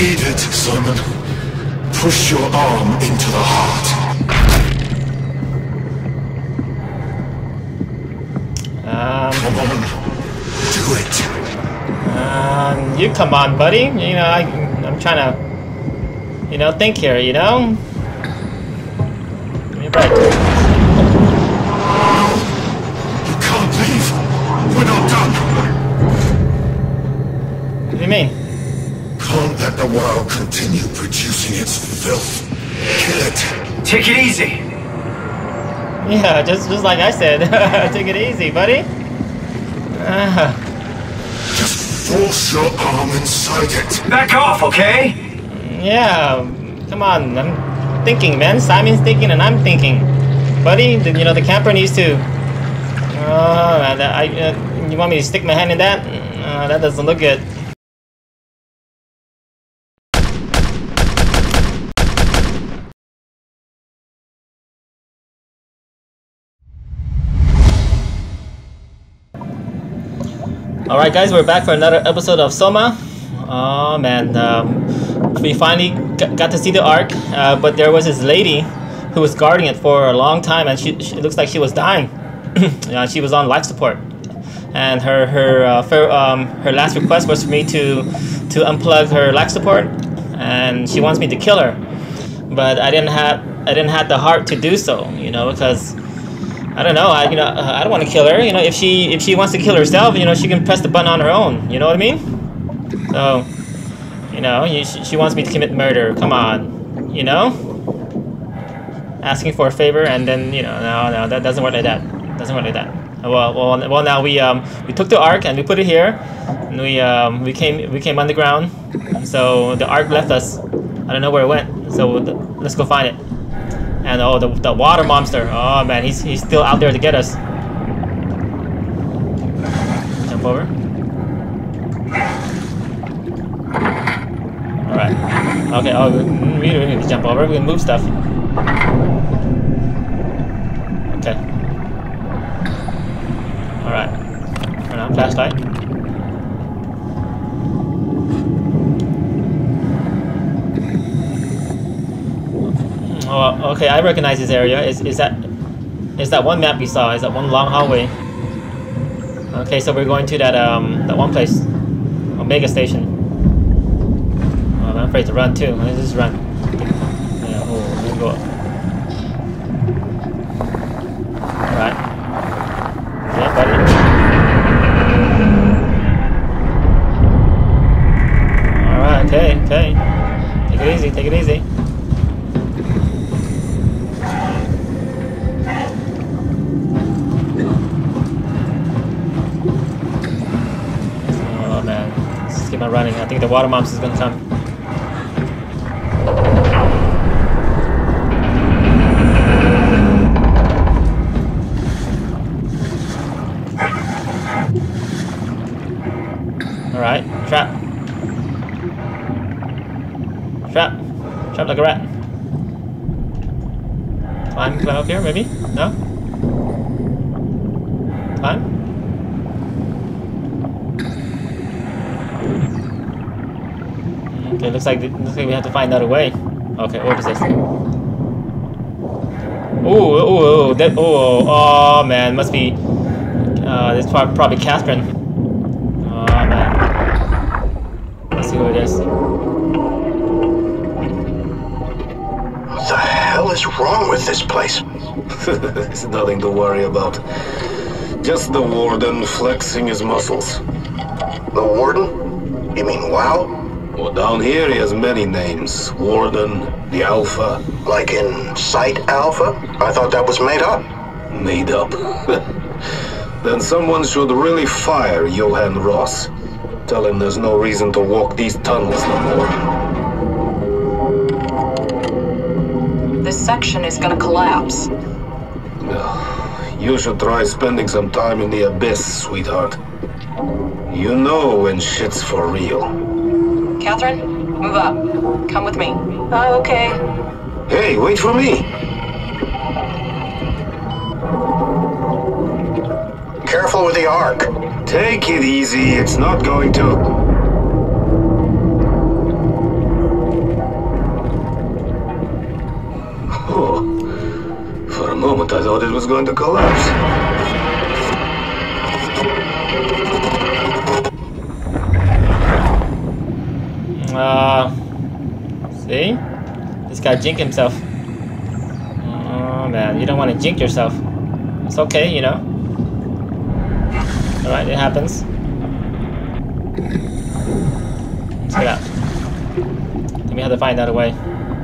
Heed it, Simon. Push your arm into the heart. Come on. Do it. You come on, buddy. You know, I'm trying to, you know, think here, you know? Right. You can't leave. We're not done. What do you mean? Can't let the world continue producing its filth. Kill it. Take it easy. Yeah, just like I said. Take it easy, buddy. Just force your arm inside it. Back off, okay? Yeah, come on. I'm thinking, man. Simon's thinking and I'm thinking. Buddy, you know, the camper needs to... you want me to stick my hand in that? That doesn't look good. Alright guys, we're back for another episode of SOMA. Oh man, we finally got to see the Ark, but there was this lady who was guarding it for a long time, and she looks like she was dying. She was on life support, and her last request was for me to unplug her life support, and she wants me to kill her, but I didn't have the heart to do so, you know, because I don't know, I don't want to kill her. You know, if she wants to kill herself, you know, she can press the button on her own. You know what I mean? So, you know, she wants me to commit murder. Come on, you know? Asking for a favor and then, you know, no, that doesn't work like that. Doesn't work like that. Well, now we took the Ark and we put it here, and we came underground. So the Ark left us. I don't know where it went. So let's go find it. And oh, the water monster. Oh man, he's still out there to get us. Jump over. Alright. Okay, oh, we don't need to jump over. We can move stuff. Okay. Alright. Turn on flashlight. Oh, okay, I recognize this area. Is that one map we saw? Is that one long hallway? Okay, so we're going to that one place, Omega Station. Oh, I'm afraid to run too. Let's just run. Yeah, oh, we'll go up. All right. Yeah, buddy. All right. Okay. Take it easy. Take it easy. Keep on running. I think the water monster is gonna come. Alright, trap like a rat. Climb up here, maybe? No? Climb? Okay, looks like we have to find another way. Okay, what is this? Oh man, must be this probably Catherine. Oh man, let's see who it is. What the hell is wrong with this place? It's nothing to worry about. Just the warden flexing his muscles. The warden? You mean WoW? Well, down here he has many names. Warden, the Alpha. Like in Site Alpha? I thought that was made up. Made up? Then someone should really fire Johann Ross. Tell him there's no reason to walk these tunnels no more. This section is gonna collapse. You should try spending some time in the abyss, sweetheart. You know when shit's for real. Catherine, move up. Come with me. Oh, okay. Hey, wait for me! Careful with the Ark. Take it easy, it's not going to... going to collapse. See? This guy jinked himself. Oh man, you don't want to jink yourself. It's okay, you know. Alright, it happens. Let's get out. Then we have to find another way.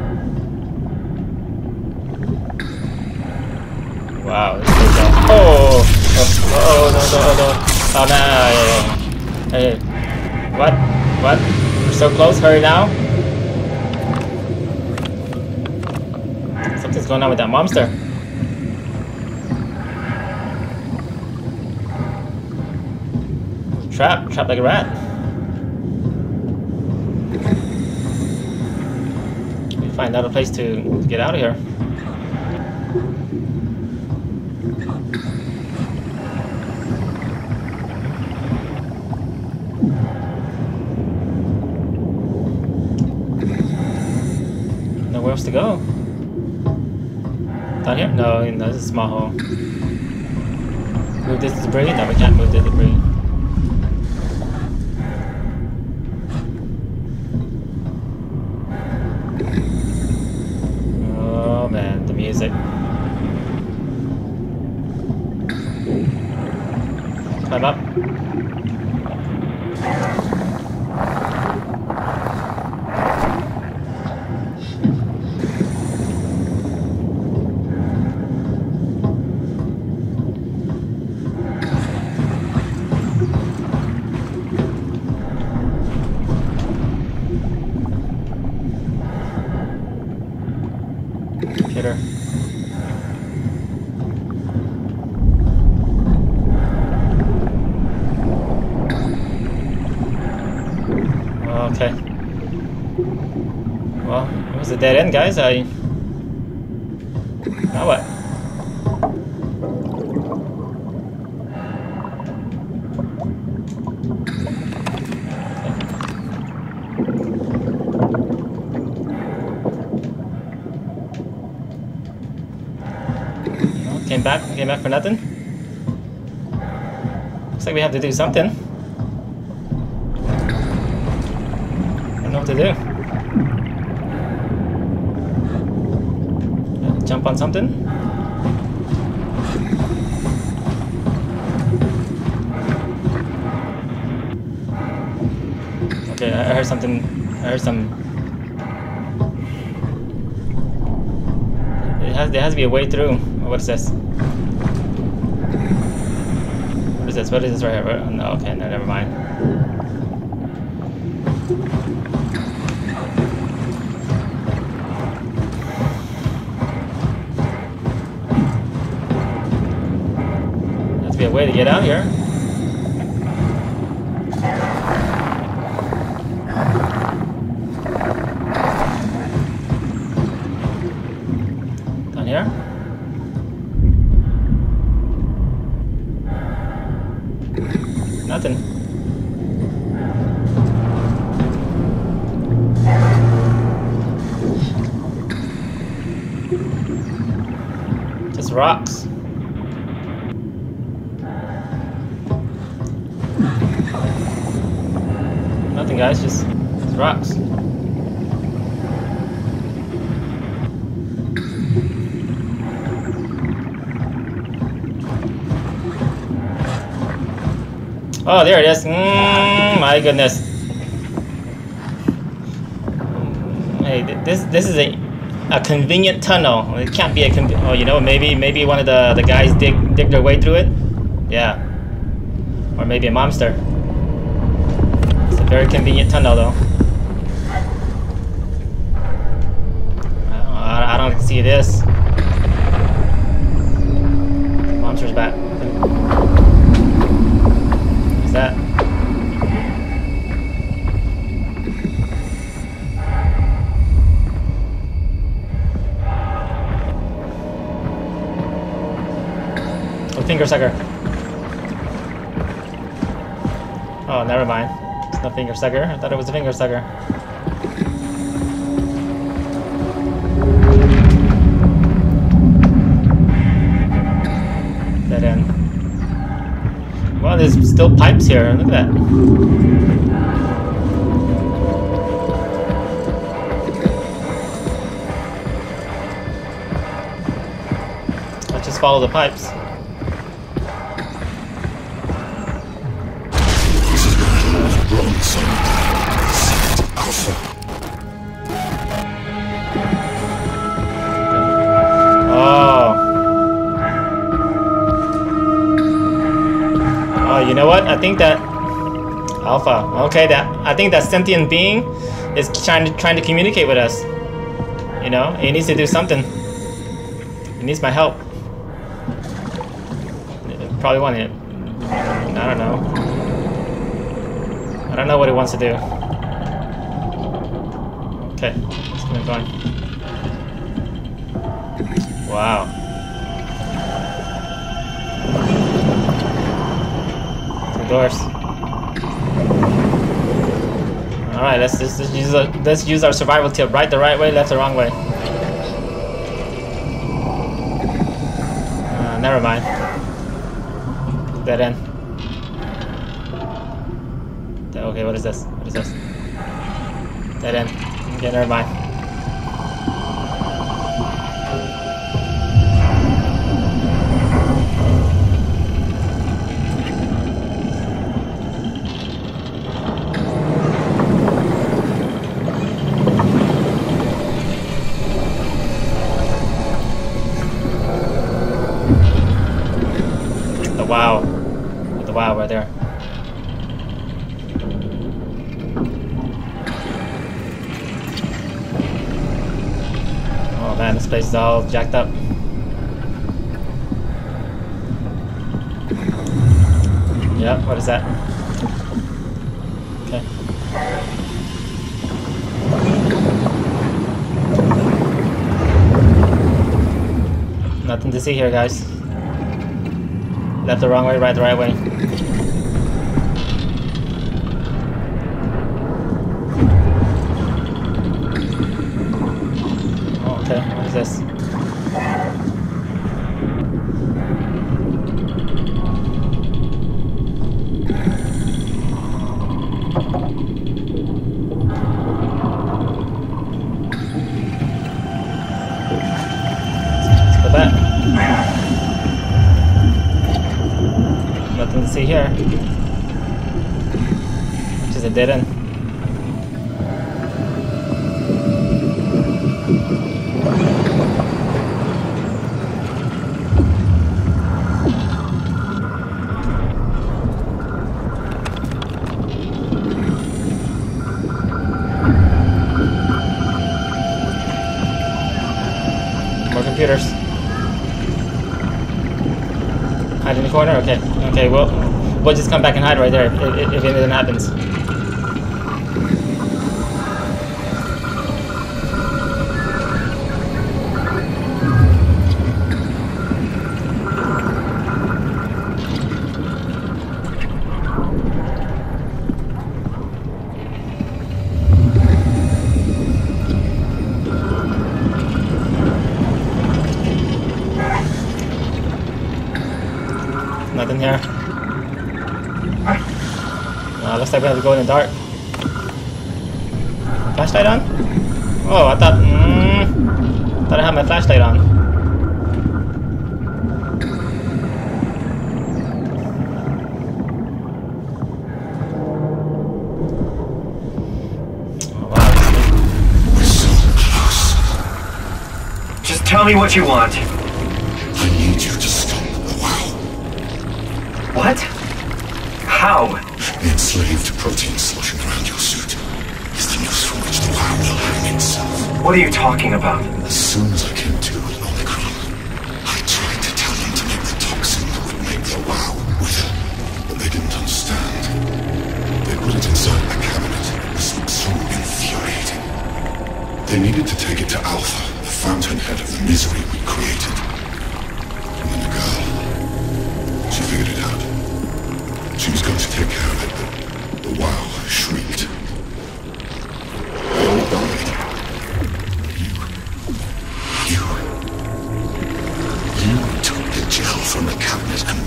Wow, this is oh no. Hey. What? We're so close, hurry now. Something's going on with that monster. Trapped like a rat. We find another place to get out of here. Nowhere else to go. Down here? No, this is a small hole. Move this debris? No, we can't move the debris. Oh man, the music. Climb up. Computer. Okay. Well, it was a dead end, guys. Now what? Came back for nothing. Looks like we have to do something. I don't know what to do. Jump on something? Okay, I heard something. I heard some. There has to be a way through. What is this? What is this? What is this right here? No, okay, no, never mind. There has to be a way to get out here. Down here? Nothing. Just rocks. Nothing, guys, just rocks. Oh, there it is. My goodness. Hey, this is a convenient tunnel. It can't be a oh, you know, maybe one of the guys dig their way through it. Yeah. Or maybe a monster. It's a very convenient tunnel, though. I don't see this. Monster's back. That. Oh, finger sucker. Oh, never mind. It's no finger sucker. I thought it was a finger sucker. Dead end. Well, there's still pipes here. Look at that. Let's just follow the pipes. Wrong son. Alpha. Oh, you know what? I think that Alpha. Okay, I think that sentient being is trying to communicate with us. You know, he needs to do something. He needs my help. Probably want it. I don't know. I don't know what he wants to do. Okay, let's keep going. Wow. Doors. All right, let's use our survival tip. Right the right way, left the wrong way. Never mind. Dead end. Okay, what is this? What is this? Dead end. Okay, never mind. Wow. The wow right there. Oh man, this place is all jacked up. Yep, what is that? Okay. Nothing to see here, guys. Left the wrong way, right the right way. Oh, okay, what is this? Let's go back. Nothing to see here. Which is a dead end. More computers. Hide in the corner? Okay. Okay, well, we'll just come back and hide right there if anything happens. Nothing here. Looks like we have to go in the dark. Flashlight on? Oh, I thought I had my flashlight on. Oh, wow. We're so close. Just tell me what you want. I need you to stop the wow. What? How? The enslaved protein sloshing around your suit is the noose from which the wow will hang itself. What are you talking about? As soon as I came to with Omicron, I tried to tell them to make the toxin that would make the wow wither, but they didn't understand. They put it inside the cabinet. This was so infuriating. They needed to take it to Alpha, the fountainhead of the misery we created. And then the girl, she figured it out. She was going to take care of it, but the wow shrieked. They all died. You took the gel from the cabinet and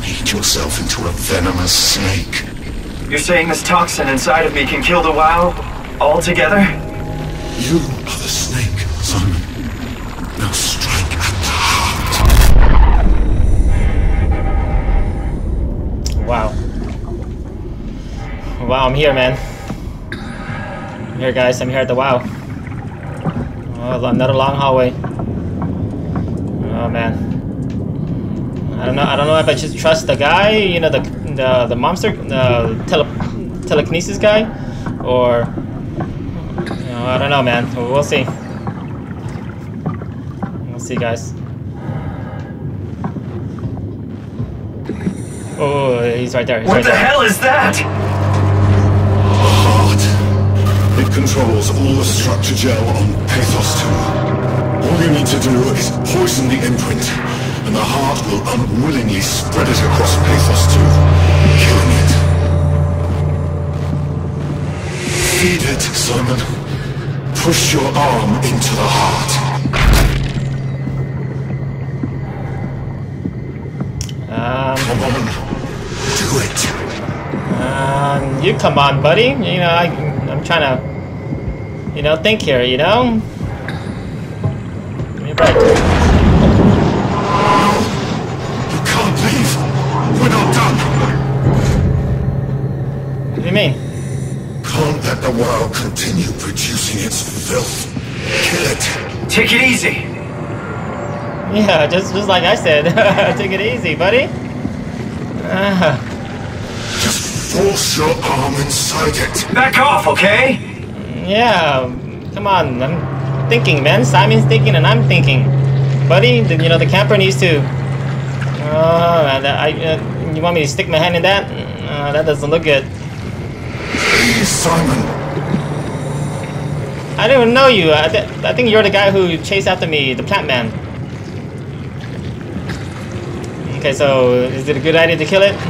You're saying this toxin inside of me can kill the WoW altogether? You are the snake, Simon. Now strike at the heart. Wow. Wow, I'm here, man. I'm here, guys. I'm here at the WoW. Oh, another long hallway. Oh man. I don't know if I should trust the guy, you know, the monster, the telekinesis guy, or you know, I don't know, man. We'll see. We'll see, guys. Oh, he's right there. He's What right the there. hell is that? Heart. It controls all the structure gel on Pathos 2. All you need to do is poison the imprint, and the heart will unwillingly spread it across Pathos 2, killing it. Feed it, Simon. Push your arm into the heart. Come on. Do it. You come on, buddy. You know, I'm trying to, you know, think here, you know? You're right. You can't leave. We're not done. What do you mean? Can't let the WoW continue producing its filth. Kill it. Take it easy. Yeah, just like I said. Take it easy, buddy. Just force your arm inside it. Back off, okay? Yeah, come on. I'm thinking, man. Simon's thinking and I'm thinking. Buddy, you know, the camper needs to... you want me to stick my hand in that? That doesn't look good. Please, Simon. I don't even know you. I think you're the guy who chased after me, the plant man. Okay, so is it a good idea to kill it?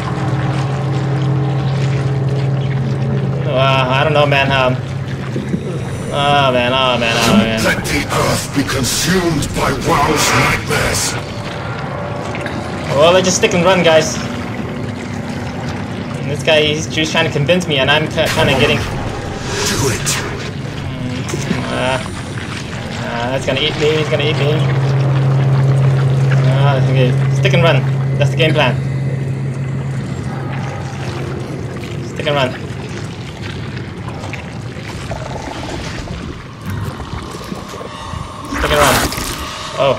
I don't know, man. Oh man. Let the earth be consumed by WoW's nightmares. Well, let's just stick and run, guys. This guy, he's just trying to convince me, and I'm kind of getting... Do it. That's gonna eat me. He's gonna eat me. Okay. Stick and run. That's the game plan. Stick and run. Stick and run. Oh.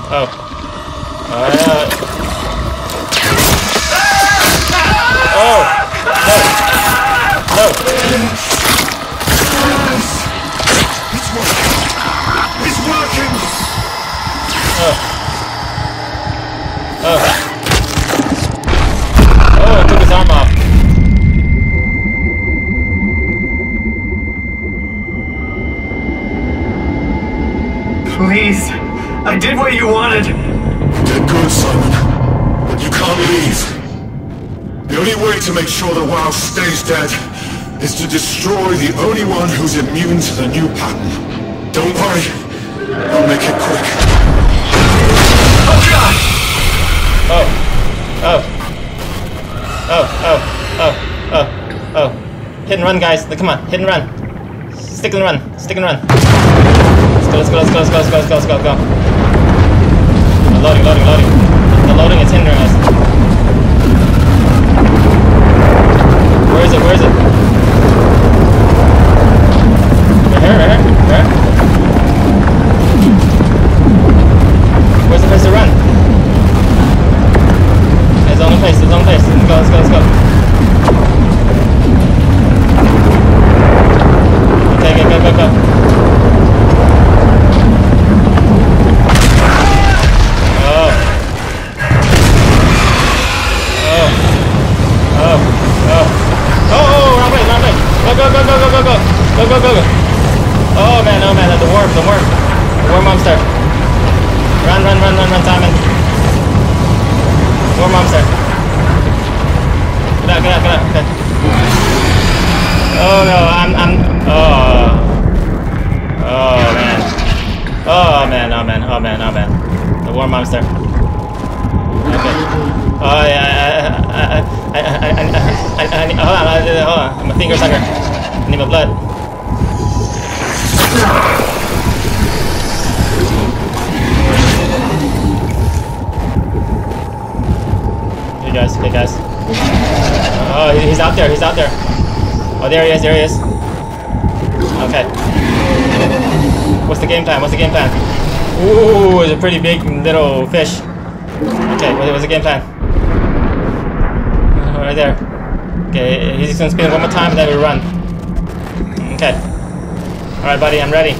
Oh! No! It's working. It's working. Oh, it took his arm off. Please. I did what you wanted. Did good, Simon. But you can't leave. The only way to make sure the WoW stays dead is to destroy the only one who's immune to the new pattern. Don't worry. I'll make it quick. Oh, God! Oh. Hit and run, guys. Come on, hit and run. Stick and run. Let's go. Loading. The loading is hindering us. Where is it? Right here? Where's the place to run? There's only place. Let's go. Okay, go. Go. Oh man, the worm monster. Run, Simon. Worm monster. Get out, okay. Oh no, Oh man. The worm monster. Okay. Oh yeah, hold on. Hey guys. Oh, he's out there. He's out there. Oh, there he is. There he is. Okay. What's the game plan? What's the game plan? Ooh, it's a pretty big little fish. Okay, what's the game plan? Right there. Okay, he's just gonna spin it one more time and then we run. Okay. Alright, buddy, I'm ready.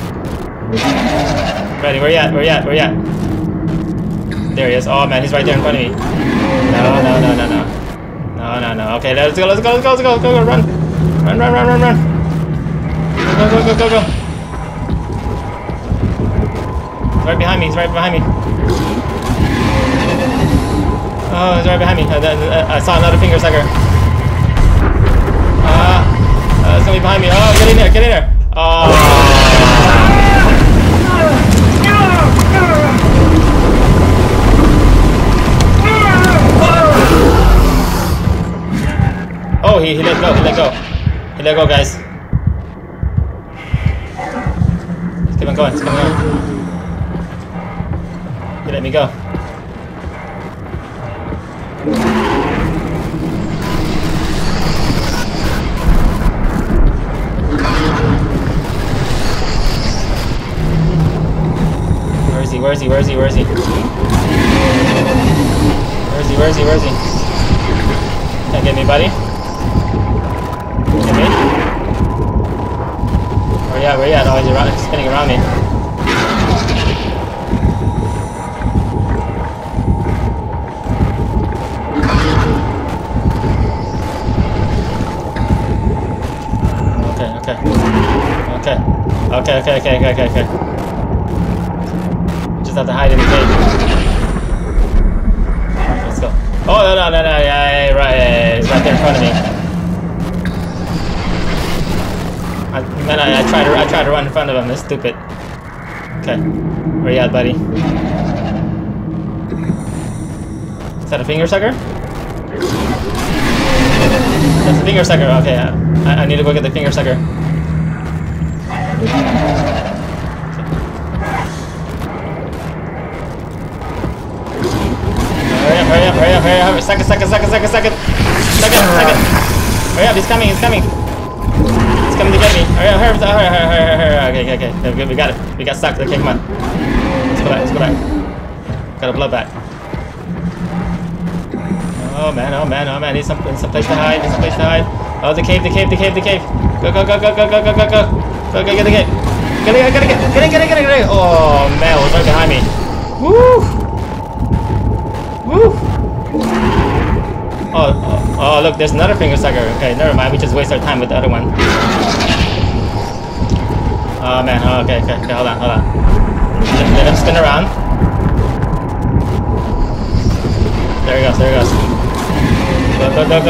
Ready, where you at? Where you at? Where you at? There he is. Oh man, he's right there in front of me. No. No. Okay, let's go. Go, run. Run. Go. He's right behind me. Oh, he's right behind me. I saw another finger sucker. It's gonna be behind me. Oh, get in there. Oh. Oh, he let go. He let go, guys. Let's keep on going. He let me go. Where is he? Can't get me, buddy. Get me. Where you at? Oh, he's spinning around me. Okay. Just have to hide in the cave. Let's go. Oh, no. Yeah, right. He's right there in front of me. I tried to run in front of him. That's stupid. Okay. Where you at, buddy? Is that a finger sucker? That's a finger sucker. Okay. I need to go get the finger sucker. Hurry up. Second. Hurry up, he's coming. He's coming to get me. Hurry up. Okay. We got it. We got stuck. Okay, come on. Let's go back. Got a blow back. Oh man. Need some place to hide. Oh, the cave. Go. Get the cave. Get it. Oh man, it was right behind me. Woo! Oh, look, there's another finger sucker. Okay, never mind. We just waste our time with the other one. Oh man. Oh, okay. Hold on. Let him spin around. There he goes. Go.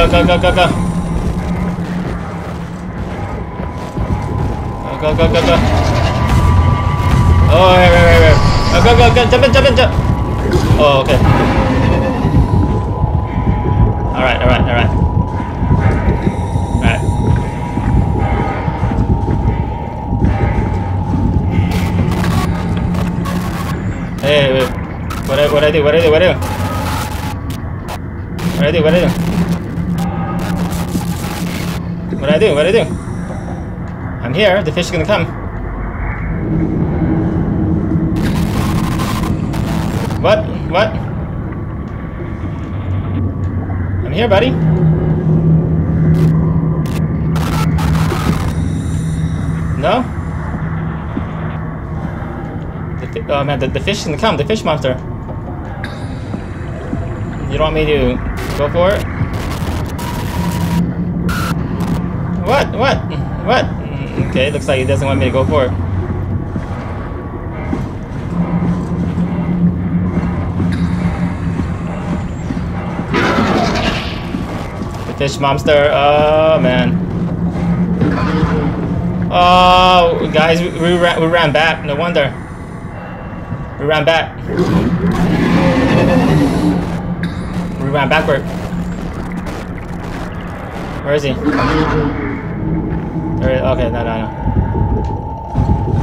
Go. Oh, here. Go. Jump in. Oh, okay. Alright. Hey, what I do? I'm here. The fish is gonna come. What? I'm here, buddy. No? Oh man, the fish is gonna come. The fish monster. You don't want me to go for it? What? Okay, looks like he doesn't want me to go for it. Fish monster. Oh man. Oh guys, we ran back. No wonder. We ran back. We ran backward. Where is he? Okay, no.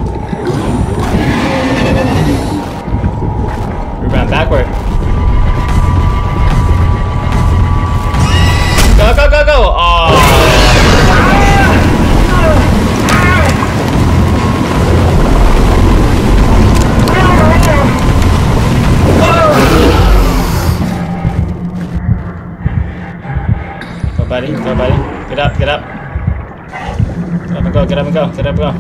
Backward. Go, go, go, go! Oh. Go, buddy. Go, buddy. Get up, get up. Get up and go, get up and go, get up and go.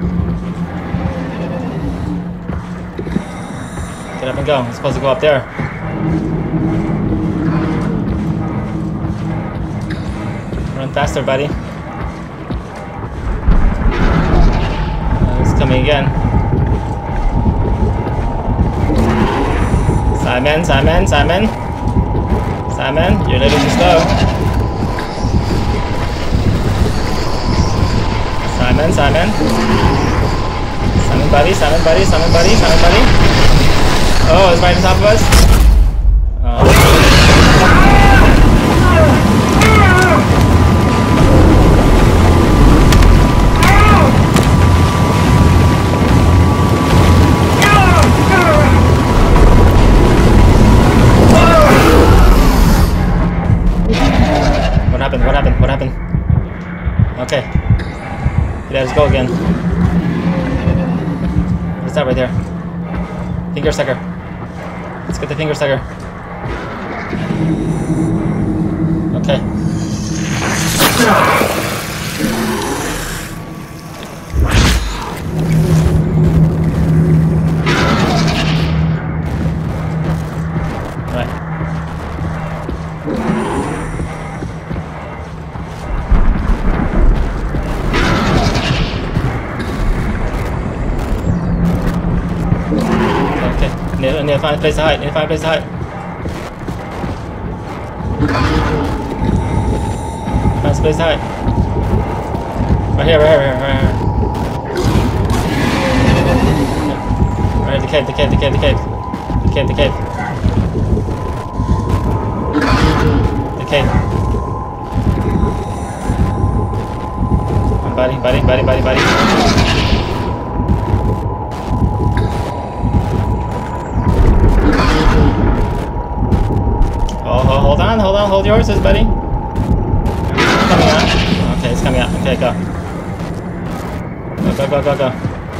Get up and go. I'm supposed to go up there. Run faster, buddy. It's coming again. Simon, Simon, Simon. Simon, you're a little too slow. Simon, Simon. Simon, buddy, Simon, buddy, Simon, buddy, Simon, buddy. Oh, it's right on top of us. Oh. What happened? What happened? What happened? Okay. Let's go again. What's that right there? Finger sucker. Let's get the finger sucker. Okay. Right. I need to find a place to hide. I need to find a place to hide. Find a place to hide. Right here, right here, right here, right here. Right here, the cave, the cave, the cave, the cave. The cave, the cave. The cave. Come on, buddy, buddy, buddy, buddy, buddy. Hold your horses, buddy. It's coming out. Okay, it's coming out. Okay, go. Go, go, go, go, go.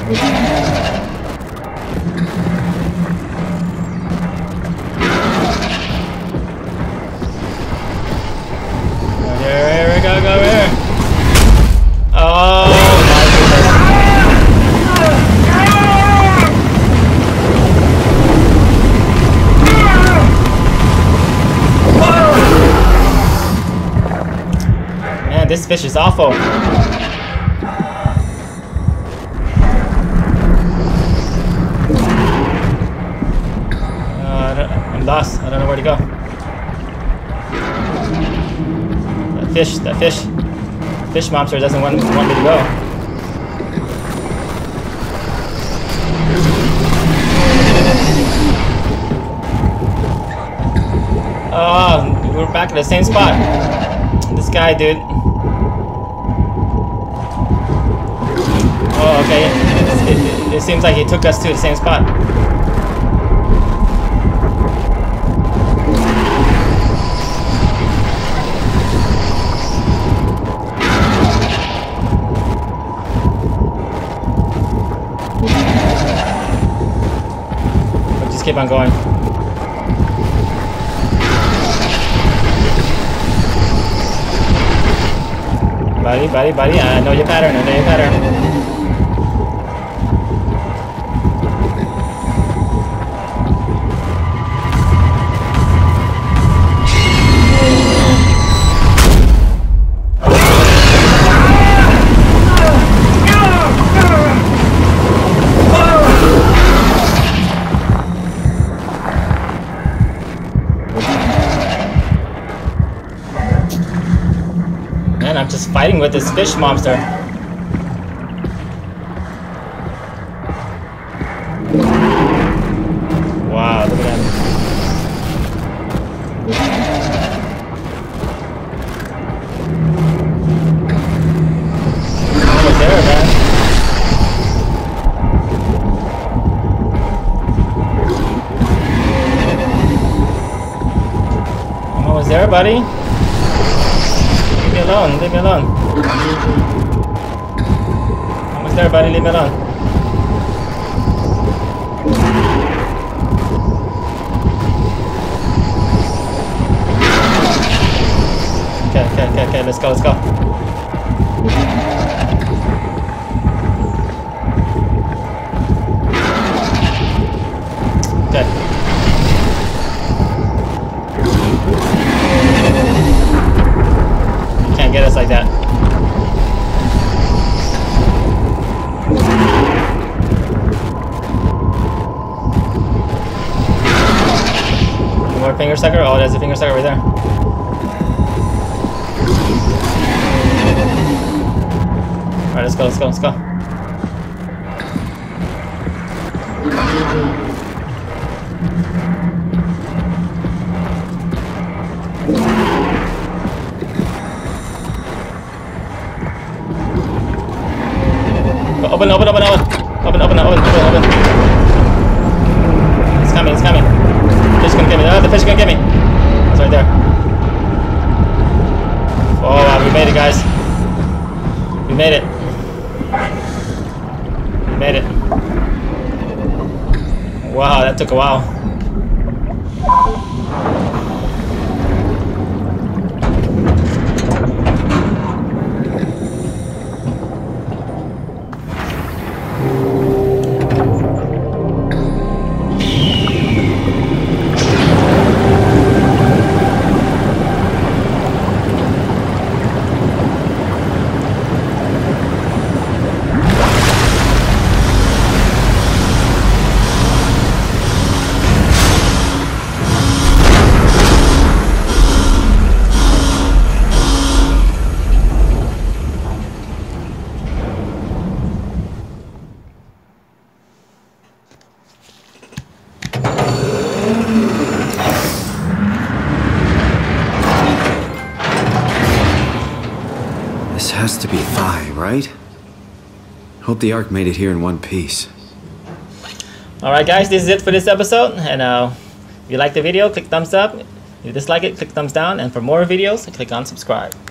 Here, go, go, here. Oh, my goodness. This fish is awful. I'm lost. I don't know where to go. That fish monster doesn't want me to go. Oh, we're back at the same spot. This guy, dude. Oh, okay. It seems like he took us to the same spot. But just keep on going. Buddy, buddy, buddy, I know your pattern, I know your pattern. Man, I'm just fighting with this fish monster. Wow, look at that. Almost there, man. there, buddy? Leave me alone. Leave me alone. Almost there, buddy. Leave me alone. Okay. Let's go. Okay. You can't get us like that. More finger sucker? Oh, there's a finger sucker right there. Alright, let's go. Open. It's coming. Fish gonna get me. Oh, the fish gonna get me. It's right there. Oh, wow, we made it, guys. We made it. Wow, that took a while. This has to be Phi, right? Hope the Ark made it here in one piece. Alright guys, this is it for this episode, and if you like the video, click thumbs up. If you dislike it, click thumbs down, and for more videos, click on subscribe.